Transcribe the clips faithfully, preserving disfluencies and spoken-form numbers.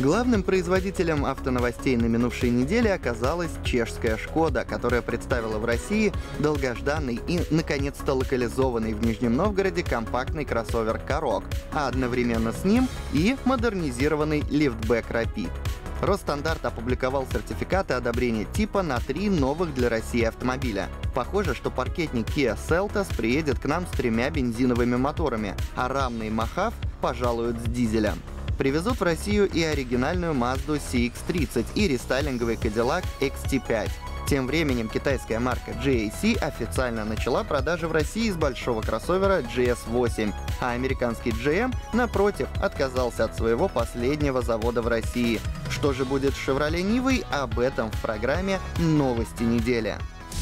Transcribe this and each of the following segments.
Главным производителем автоновостей на минувшей неделе оказалась чешская «Шкода», которая представила в России долгожданный и, наконец-то, локализованный в Нижнем Новгороде компактный кроссовер «Karoq», а одновременно с ним и модернизированный лифтбэк Rapid. Росстандарт опубликовал сертификаты одобрения типа на три новых для России автомобиля. Похоже, что паркетник Kia Seltos приедет к нам с тремя бензиновыми моторами, а рамный Mojave пожалуют с дизелем. Привезут в Россию и оригинальную Mazda си икс тридцать и рестайлинговый Cadillac икс ти пять. Тем временем китайская марка джей эй си официально начала продажи в России с большого кроссовера джи эс восемь, а американский джи эм, напротив, отказался от своего последнего завода в России. Что же будет с Chevrolet Nivой, об этом в программе «Новости недели».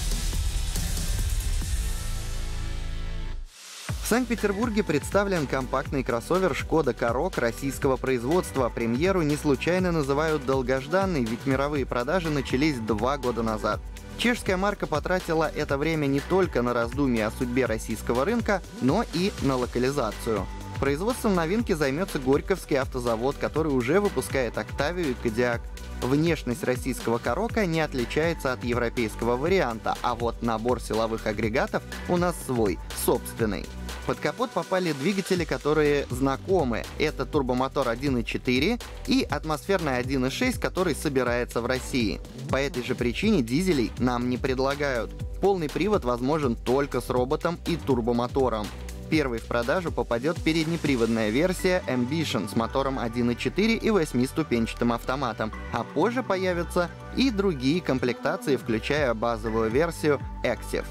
В Санкт-Петербурге представлен компактный кроссовер «Шкода Karoq» российского производства. Премьеру не случайно называют долгожданной, ведь мировые продажи начались два года назад. Чешская марка потратила это время не только на раздумья о судьбе российского рынка, но и на локализацию. Производством новинки займется Горьковский автозавод, который уже выпускает «Октавию» и «Кодиак». Внешность российского «Karoq» не отличается от европейского варианта, а вот набор силовых агрегатов у нас свой, собственный. Под капот попали двигатели, которые знакомы. Это турбомотор один и четыре и атмосферный один и шесть, который собирается в России. По этой же причине дизелей нам не предлагают. Полный привод возможен только с роботом и турбомотором. Первой в продажу попадет переднеприводная версия Ambition с мотором один и четыре и восьмиступенчатым автоматом, а позже появятся и другие комплектации, включая базовую версию Active.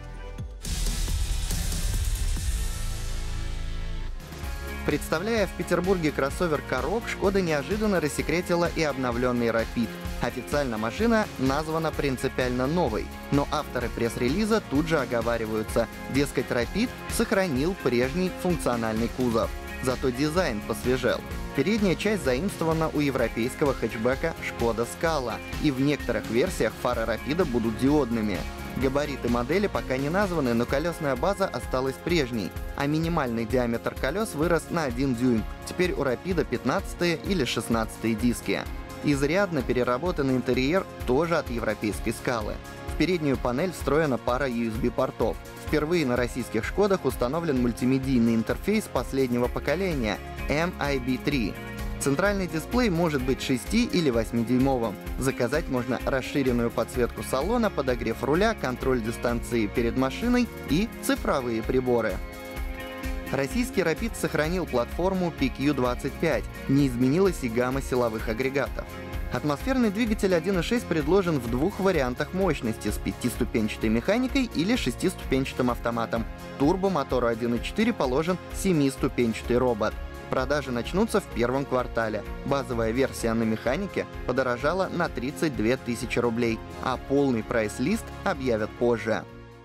Представляя в Петербурге кроссовер Karoq, Шкода неожиданно рассекретила и обновленный Rapid. Официально машина названа принципиально новой, но авторы пресс-релиза тут же оговариваются. Дескать, Rapid сохранил прежний функциональный кузов. Зато дизайн посвежел. Передняя часть заимствована у европейского хэтчбека Шкода Scala, и в некоторых версиях фары Rapid будут диодными. Габариты модели пока не названы, но колесная база осталась прежней, а минимальный диаметр колес вырос на один дюйм. Теперь у Rapid пятнадцатые или шестнадцатые диски. Изрядно переработанный интерьер тоже от европейской Scala. В переднюю панель встроена пара ю эс би-портов. Впервые на российских «Шкодах» установлен мультимедийный интерфейс последнего поколения эм ай би три. Центральный дисплей может быть шести- или восьмидюймовым. Заказать можно расширенную подсветку салона, подогрев руля, контроль дистанции перед машиной и цифровые приборы. Российский Rapid сохранил платформу пи кью двадцать пять, не изменилась и гамма силовых агрегатов. Атмосферный двигатель один и шесть предложен в двух вариантах мощности с пятиступенчатой механикой или шестиступенчатым автоматом. Турбомотору один и четыре положен семиступенчатый робот. Продажи начнутся в первом квартале. Базовая версия на механике подорожала на тридцать две тысячи рублей, а полный прайс-лист объявят позже.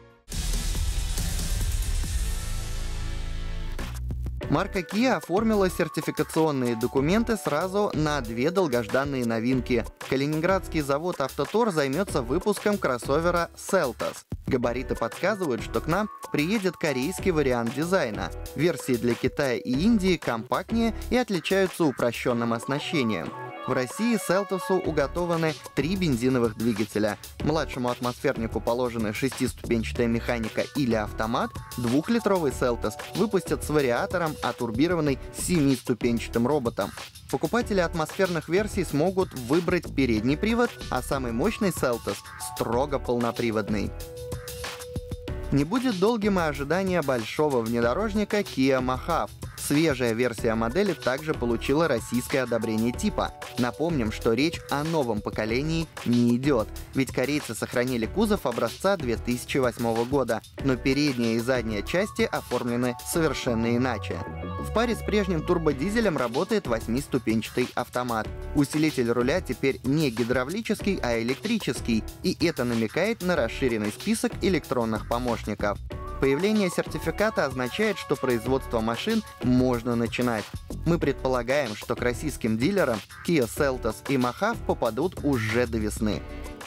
Марка Kia оформила сертификационные документы сразу на две долгожданные новинки. Калининградский завод «Автотор» займется выпуском кроссовера Seltos. Габариты подсказывают, что к нам приедет корейский вариант дизайна. Версии для Китая и Индии компактнее и отличаются упрощенным оснащением. В России Seltos уготованы три бензиновых двигателя. Младшему атмосфернику положены шестиступенчатая механика или автомат. Двухлитровый Seltos выпустят с вариатором, а турбированный с семиступенчатым роботом. Покупатели атмосферных версий смогут выбрать передний привод, а самый мощный Seltos строго полноприводный. Не будет долгим и ожидание большого внедорожника Kia Mojave. Свежая версия модели также получила российское одобрение типа. Напомним, что речь о новом поколении не идет, ведь корейцы сохранили кузов образца две тысячи восьмого года, но передняя и задняя части оформлены совершенно иначе. В паре с прежним турбодизелем работает восьмиступенчатый автомат. Усилитель руля теперь не гидравлический, а электрический, и это намекает на расширенный список электронных помощников. Появление сертификата означает, что производство машин можно начинать. Мы предполагаем, что к российским дилерам Kia Seltos и Mojave попадут уже до весны.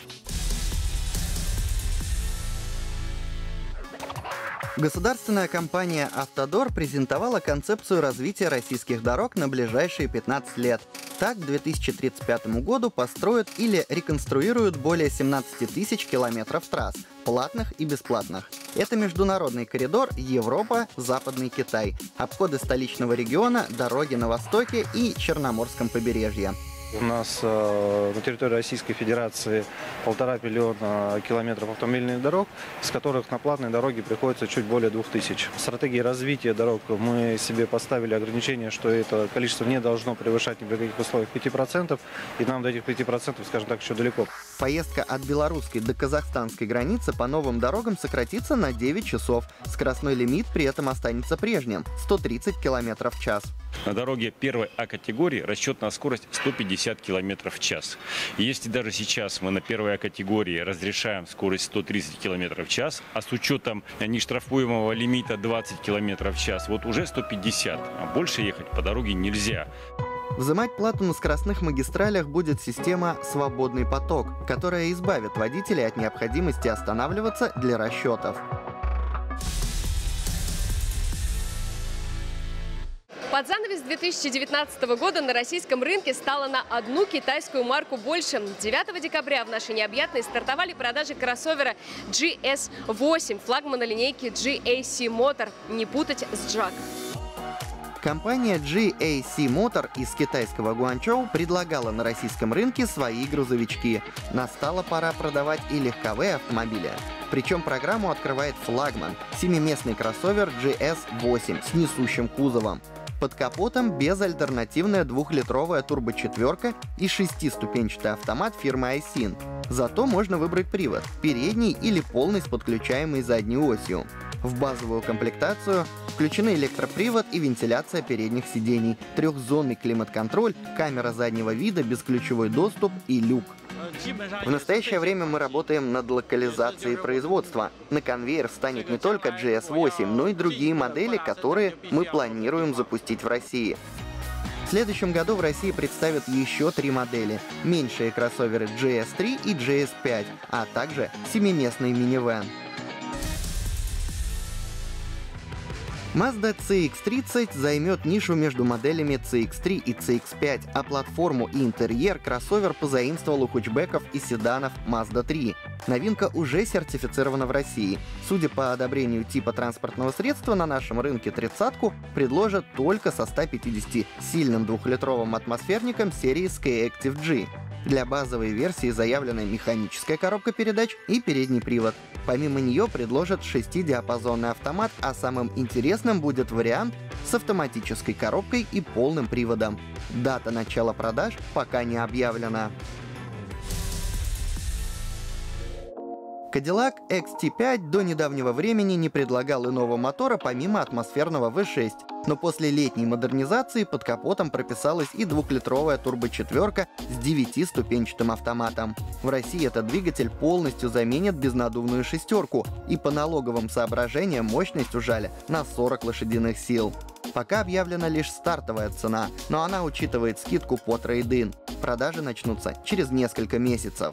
Государственная компания «Автодор» презентовала концепцию развития российских дорог на ближайшие пятнадцать лет. Так, к две тысячи тридцать пятому году построят или реконструируют более семнадцати тысяч километров трасс, платных и бесплатных. Это международный коридор Европа-Западный Китай, обходы столичного региона, дороги на востоке и Черноморском побережье. У нас э, на территории Российской Федерации полтора миллиона километров автомобильных дорог, из которых на платной дороге приходится чуть более двух тысяч. В стратегии развития дорог мы себе поставили ограничение, что это количество не должно превышать ни при каких условиях пяти процентов, и нам до этих пяти процентов, скажем так, еще далеко. Поездка от белорусской до казахстанской границы по новым дорогам сократится на девять часов. Скоростной лимит при этом останется прежним – сто тридцать километров в час. На дороге первой А-категории расчетная скорость сто пятьдесят километров в час. И если даже сейчас мы на первой А-категории разрешаем скорость сто тридцать километров в час, а с учетом нештрафуемого лимита двадцать километров в час, вот уже сто пятьдесят, а больше ехать по дороге нельзя. Взимать плату на скоростных магистралях будет система «Свободный поток», которая избавит водителей от необходимости останавливаться для расчетов. Под занавес две тысячи девятнадцатого года на российском рынке стало на одну китайскую марку больше. девятого декабря в нашей необъятной стартовали продажи кроссовера джи эс восемь, флагмана линейки джи эй си Motor, не путать с джак. Компания джи эй си Motor из китайского Гуанчжоу предлагала на российском рынке свои грузовички. Настала пора продавать и легковые автомобили. Причем программу открывает флагман – семиместный кроссовер джи эс восемь с несущим кузовом. Под капотом безальтернативная двухлитровая турбочетверка и шестиступенчатый автомат фирмы Айсин. Зато можно выбрать привод – передний или полный с подключаемой задней осью. В базовую комплектацию включены электропривод и вентиляция передних сидений, трехзонный климат-контроль, камера заднего вида, бесключевой доступ и люк. В настоящее время мы работаем над локализацией производства. На конвейер встанет не только джи эс восемь, но и другие модели, которые мы планируем запустить в России. В следующем году в России представят еще три модели. Меньшие кроссоверы джи эс три и джи эс пять, а также семиместный минивэн. Mazda си икс тридцать займет нишу между моделями си икс три и си икс пять, а платформу и интерьер кроссовер позаимствовал у хэтчбеков и седанов Mazda три. Новинка уже сертифицирована в России. Судя по одобрению типа транспортного средства, на нашем рынке тридцатку предложат только со ста пятидесятисильным двухлитровым атмосферником серии Skyactiv G. Для базовой версии заявлена механическая коробка передач и передний привод. Помимо нее предложат шестидиапазонный автомат, а самым интересным будет вариант с автоматической коробкой и полным приводом. Дата начала продаж пока не объявлена. Cadillac икс ти пять до недавнего времени не предлагал иного мотора помимо атмосферного ви шесть, но после летней модернизации под капотом прописалась и двухлитровая турбочетверка с девятиступенчатым автоматом. В России этот двигатель полностью заменит безнадувную шестерку, и по налоговым соображениям мощность ужали на сорок лошадиных сил. Пока объявлена лишь стартовая цена, но она учитывает скидку по трейд-ин. Продажи начнутся через несколько месяцев.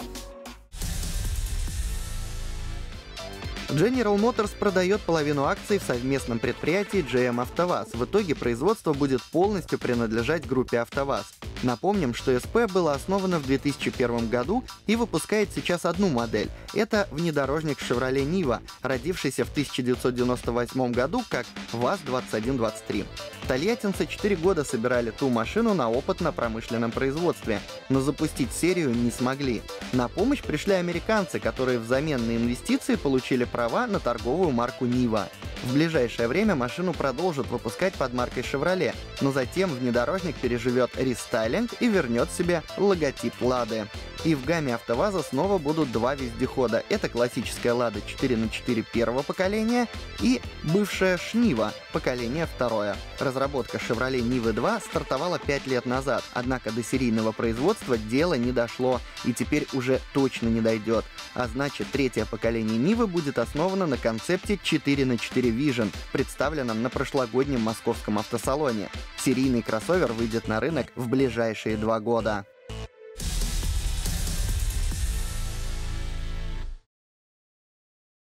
General Motors продает половину акций в совместном предприятии джи эм «АвтоВАЗ». В итоге производство будет полностью принадлежать группе «АвтоВАЗ». Напомним, что эс пэ было основано в две тысячи первом году и выпускает сейчас одну модель. Это внедорожник Chevrolet Niva, родившийся в тысяча девятьсот девяносто восьмом году как ВАЗ двадцать один двадцать три. Тольяттинцы четыре года собирали ту машину на опытно-промышленном производстве, но запустить серию не смогли. На помощь пришли американцы, которые взамен на инвестиции получили права на торговую марку Niva. В ближайшее время машину продолжат выпускать под маркой Chevrolet, но затем внедорожник переживет рестайлинг и вернет себе логотип Лады. И в гамме АвтоВАЗа снова будут два вездехода. Это классическая Лада четыре на четыре первого поколения и бывшая Шнива поколение второе. Разработка Chevrolet Niva два стартовала пять лет назад, однако до серийного производства дело не дошло и теперь уже точно не дойдет. А значит, третье поколение Нивы будет основано на концепте четыре на четыре Vision, представленном на прошлогоднем московском автосалоне. Серийный кроссовер выйдет на рынок в ближайшие два года.